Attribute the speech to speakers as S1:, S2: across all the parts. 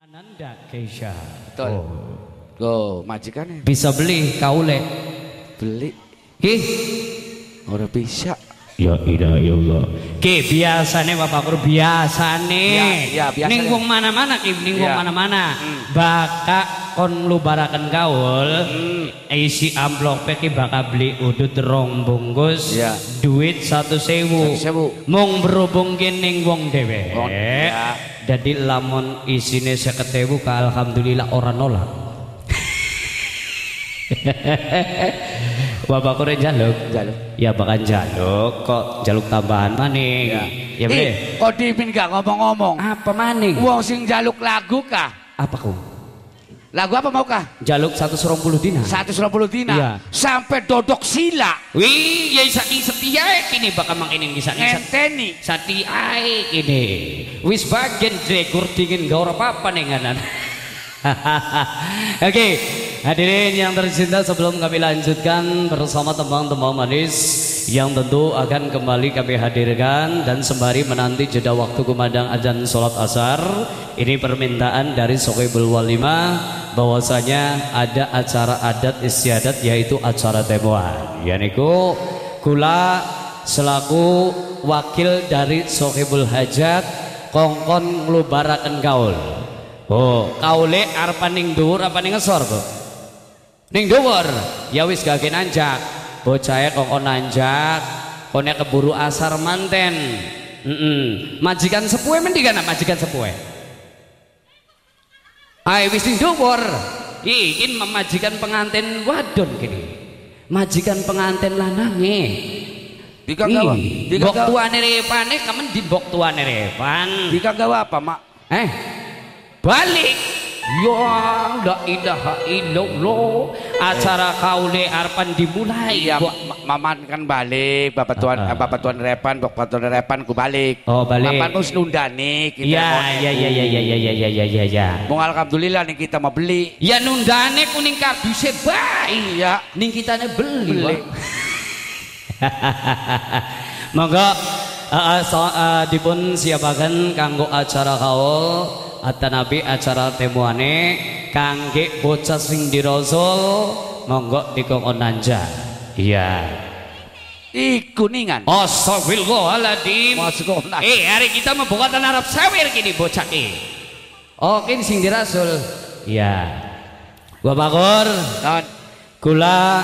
S1: Ananda Keisha.
S2: Betul. Oh, majikannya.
S1: Bisa beli kaule.
S2: Beli.
S1: Ih,
S2: Ora bisa.
S1: ya ilah ya Allah. Ki biasane Bapak Guru biasane.
S2: Ya, biasa.
S1: Ning wong mana-mana ki, ning wong mana-mana. Baka kon lubaraken gaul. Isi amplop ki bakal beli udut rong bungkus.
S2: Ya.
S1: Duit 1.000.
S2: 1.000.
S1: Mung berhubung ning wong dhewe.
S2: Ya.
S1: Jadi lamun isine 50.000 ka alhamdulillah orang nolak. Bapak kore jaluk. Ya bakal jaluk kok jaluk tambahan maning. Ya boleh.
S2: Kok Dipin gak ngomong-ngomong?
S1: Apa maning?
S2: Wong sing jaluk lagu kah?
S1: Apa ku?
S2: Lagu apa mau kah?
S1: Jaluk 120 dina.
S2: 120 dina.
S1: Iya.
S2: Sampai dodok sila.
S1: Wih, ya setiae kini bakal mangkining bisa
S2: Ngenteni.
S1: satiae kini. Wis bagian dregur dingin gak ora apa-apa nih nganan. Oke, hadirin yang tercinta, sebelum kami lanjutkan bersama teman-teman manis yang tentu akan kembali kami hadirkan dan sembari menanti jeda waktu kumandang azan sholat asar, ini permintaan dari Sohibul Walimah bahwasanya ada acara adat istiadat yaitu acara temuan. Yaniku kula selaku wakil dari Sohibul Hajat kongkon nglubaraken gaul. Oh, kaule arepan ning dhuwur apa ning ngesor, Bu? Ning dhuwur. Ya wis gak nanjak. Bocahe kok nanjak, kone keburu asar manten. Majikan sepuhe mendhi kan majikan sepuhe. Ae wis ning dhuwur. Iki majikan pengantin wadon kene. Majikan pengantin lanange.
S2: Dika gawa.
S1: Bok tuane repane kemen di bok tuane repan.
S2: Dika gawa apa, Mak?
S1: Balik ya la ilaha illallah, acara kaule arpan dimulai.
S2: Iya, maman kan balik, bapak tuan repan, bapak tuan repan ku balik.
S1: Oh, balik.
S2: Maman ku nundane kita.
S1: Ya.
S2: Mong alhamdulillah nih kita mau beli.
S1: Ya nundane kuning karduse bae.
S2: Iya,
S1: Ning kitane beli. Monggo dipun siapaken kanggo acara kaul atanapi acara temuane kangge bocah sing dirosol monggo dikongkon nanja. Iya.
S2: Kuningan.
S1: Astagfirullahaladzim. Hari kita membuatan Arab sawir kini bocah ki. Oh kini sing dirasul. Iya. Bapak Gor, kula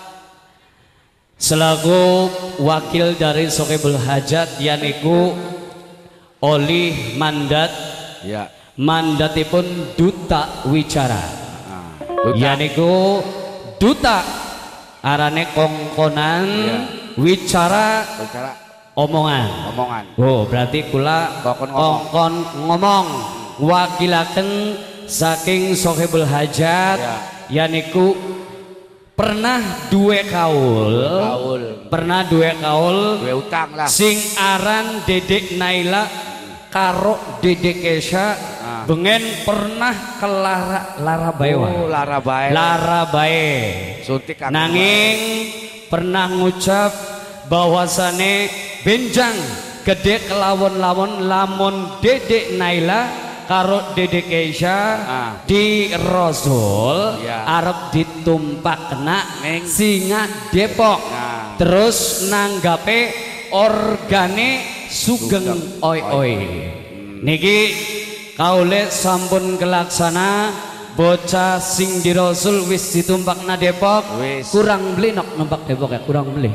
S1: selaku wakil dari Sohibul Hajat yaniku olih mandat.
S2: Ya.
S1: Mandatipun duta wicara. Yaniku duta arane kongkonan wicara omongan. Oh berarti kula kongkon ngomong wakilaken saking Sohibul Hajat yaniku pernah duwe kaul. Duwe
S2: utang lah.
S1: Sing aran Dedek Naila karo Dedek Keisha bengen pernah ke Larabae. Larabae. Nanging pernah ngucap bahwasane benjang gede kelawon-lawon lamun Dedek Naila karo Dedek Keisha di Rasul arep ditumpak kena singa Depok. Terus nanggape organe sugeng oi. Niki kaule sampun kelaksana bocah sing di Rasul wis ditumpakna Depok. Kurang beli nok numpak Depok ya, kurang beli.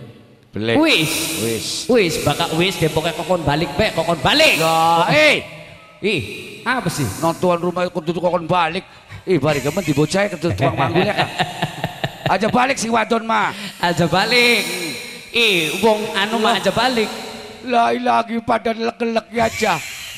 S1: Wis bakal wis Depoknya kokon balik
S2: Lah,
S1: apa sih?
S2: Nonton rumah kudu kokon balik. Bari gemen dibocah ke tukang manggulnya kan. Aja balik si wadon mah.
S1: Aja balik. Wong anu mah aja balik.
S2: Lagi pada leg-leg aja.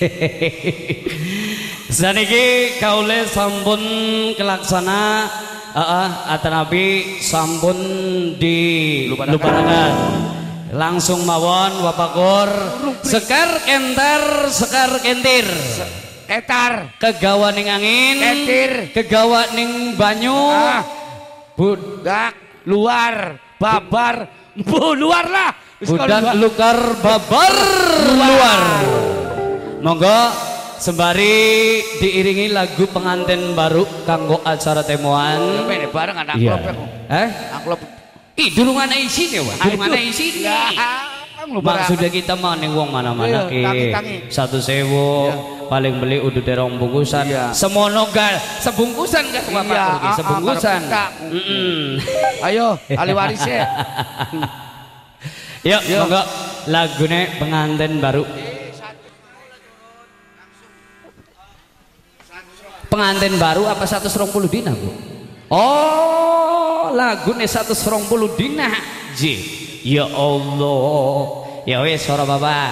S1: Saniki kaule sampun kelaksana atanapi sampun dilubarakan. Langsung mawon Bapak Gor sekar kentir.
S2: Etar
S1: Kegawa ning angin.
S2: Ketir.
S1: Kegawa ning banyu.
S2: Budak luar babar. Luar lah.
S1: Budak lukar babar luar. Monggo Sembari diiringi lagu pengantin baru kanggo acara temuan.
S2: Ini bareng anak
S1: Iya.
S2: klub aku. Amplop.
S1: Ih, durungan isine wah. Durungan isine. Maksudnya kita mah ning wong mana-mana ki. 1.000 paling beli udah terong bungkusan. Semono gal sebungkusan kan Bapak sebungkusan.
S2: Ayo, ahli warisnya.
S1: Yuk, monggo lagune pengantin baru. Pengantin baru apa 120 dina, Bu? Oh, lagune 120 dina. Ya Allah. Ya wis ora Bapak.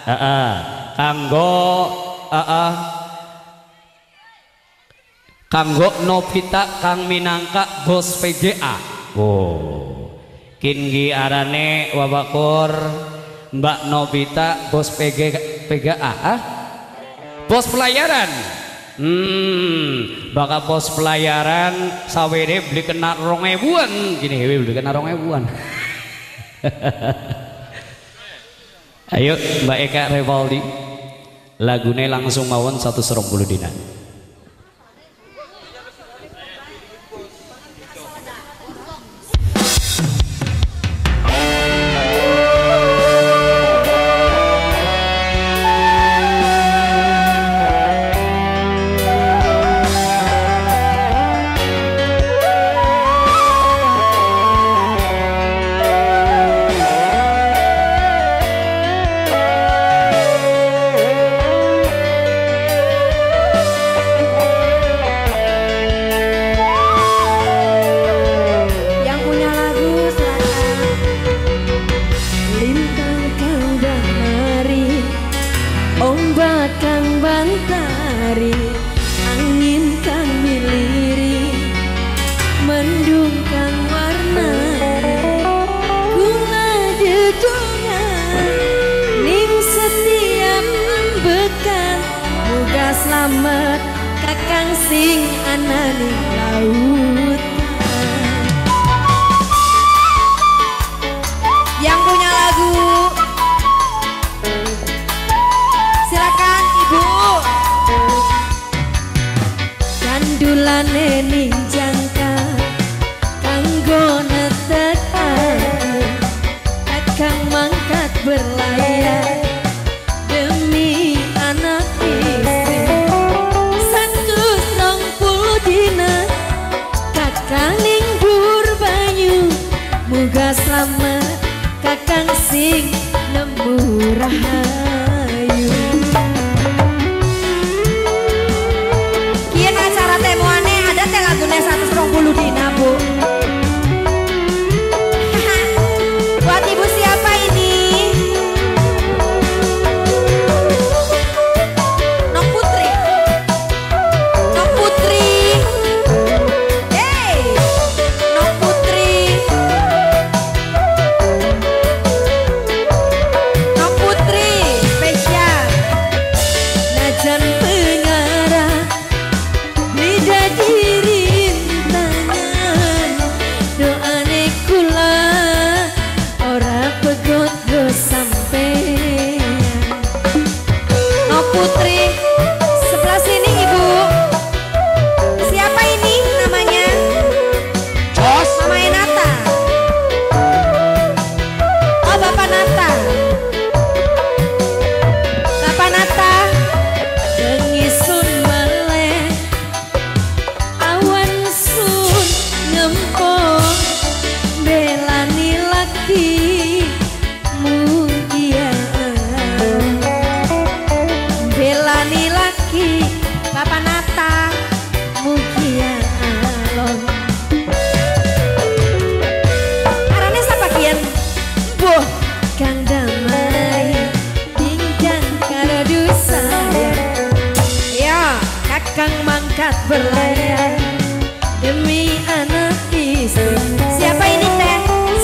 S1: Kanggo Novita kang minangka bos PGA. Oh. Kinggi arane Wabakur Mbak Novita bos PGA. Bos pelayaran. Bakal bos pelayaran sawere beli kena 2.000-an gini beli kena 2.000-an. Ayo Mbak Eka Revaldi lagune langsung mawon 120 dina.
S3: Selamat kakang sing anane laut. Yang punya lagu silakan Ibu. Kandulane ning jangka kanggo netekan kakang mangkat berlayar demi anak kaning dur banyu muga selamat kakang sing nemu rahayu. Kian acara temuane ada teh lagune 120 dina Bu. Buat ibu siapa ini? Nok Putri. Nok Putri. Berlayar demi anak istri. Siapa ini teh?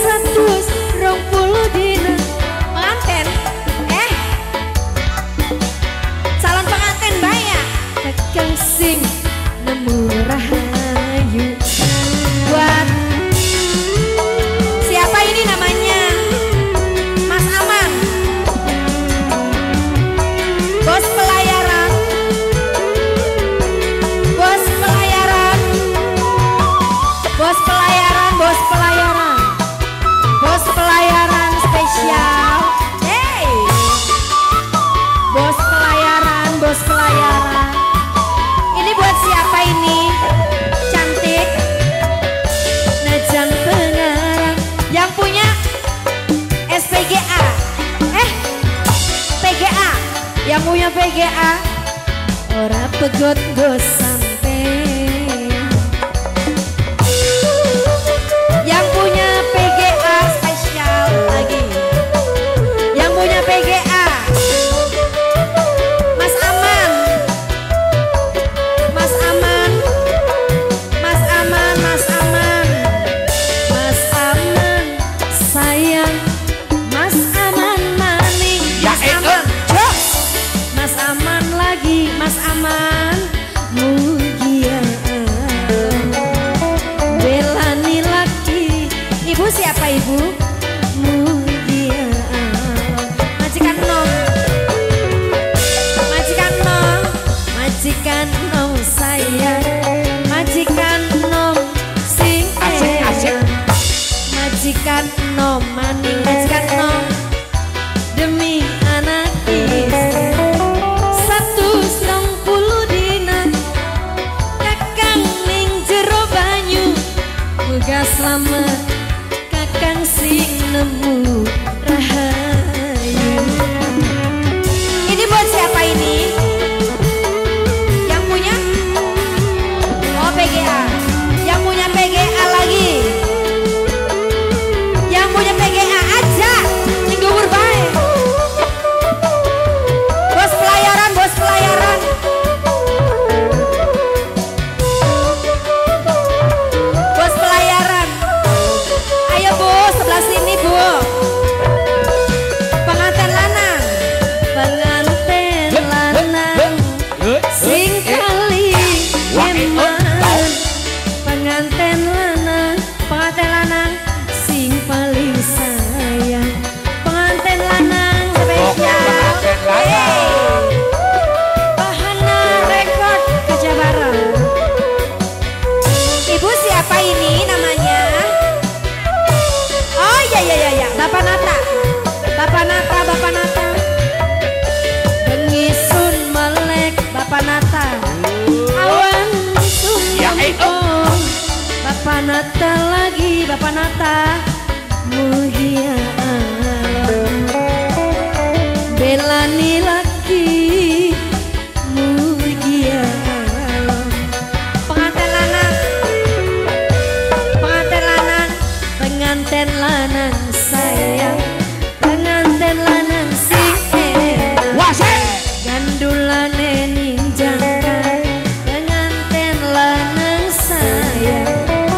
S3: 120 dina pengantin. Calon pengantin baya kakang sing nemu rahayu. Buat siapa ini namanya? Mas Aman, bos pelayaran PGA ora pegot go sampai. Yang punya PGA spesial lagi. Yang punya PGA Mas Aman. Mas Aman. Mas Aman, Mas Aman. Mas Aman sayang. Mas Aman maning. Mas Aman. Mas Aman lagi, Mas Aman mugia belani laki. Ibu siapa ibu? Mugia majikan nom. Majikan nom. Majikan nom sayang. Majikan nom sing asik. Majikan nom maning. Majikan nom demi anak istri. Muga selamat kakang sing nemu rahayu. Ini buat siapa ini? Yang punya? Oh PGA. Yang punya PGA lagi. Yang punya PGA aja. Sing dhuwur bae. Bos pelayaran, bos pelayaran. Sebelah sini bu. Pengantin lanang. Pengantin lanang sing kali eman. Pengantin lanang. Pengantin lanang sing paling sayang. Pengantin lanang spesial. Bahana rekod kejabaran. Ibu siapa ini namanya? Ya, Bapak Nata. Bapak Nata, Bapak Nata. Bengisun melek Bapak Nata. Awan sumpong. Bapak Nata lagi, Bapak Nata. Mugia belani laki. Mugia pengantin lanang. Pengantin lanang. Pengantin lanang sayang. Pengantin lanang sing enak. Gandulane ninjangkan. Pengantin lanang sayang.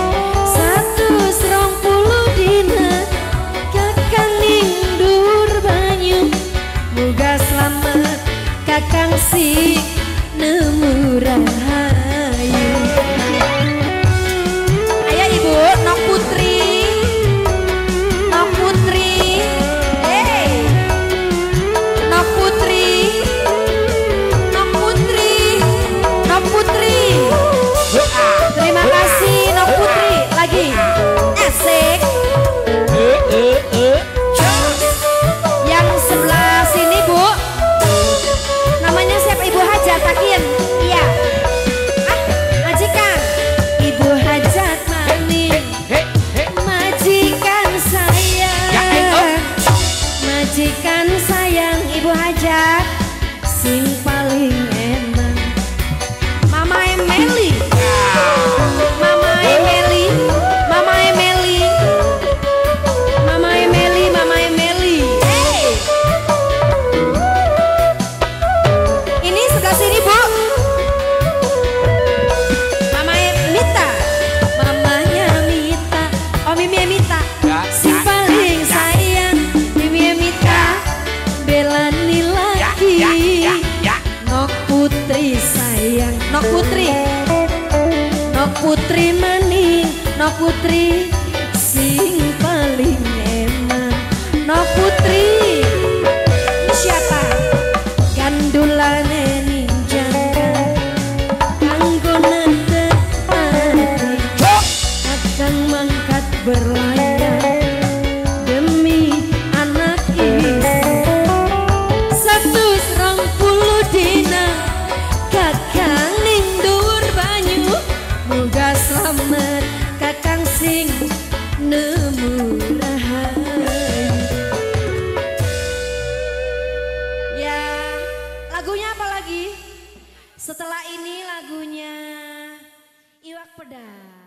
S3: 120 dina kakang ning dur banyu. Muga selamat kakang sing nemu rahayu. Ayo ibu, Nok Putri. Terima kasih Nok Putri lagi. Asik. Yang sebelah sini bu. Namanya siapa? Ibu Hajat Takin. Iya. Majikan. Ibu Hajat maning. Majikan sayang. Majikan sayang Ibu Hajat sing paling enak. Mama Emily. Mama Emily. Mama Emily. Mama Emily. Mama Emily. Hey. Ini sebelah sini bu. Mama Mita. Mamanya Mita. Oh Mimi Mita. Si paling sayang. Mimi Mita. Belani lagi. Nok Putri sayang. Nok Putri. Nok Putri maning. Nok Putri sing paling enak. Nok Putri. Ini siapa? Gandulane ninjangkan. Anggona hati. Kadang mangkat berlayar demi anak istri. 120 dina kakang ning dur banyu. Muga selamat kakang sing nemu rahayu. Ya, Lagunya apa lagi? Setelah ini lagunya Iwak Pedas.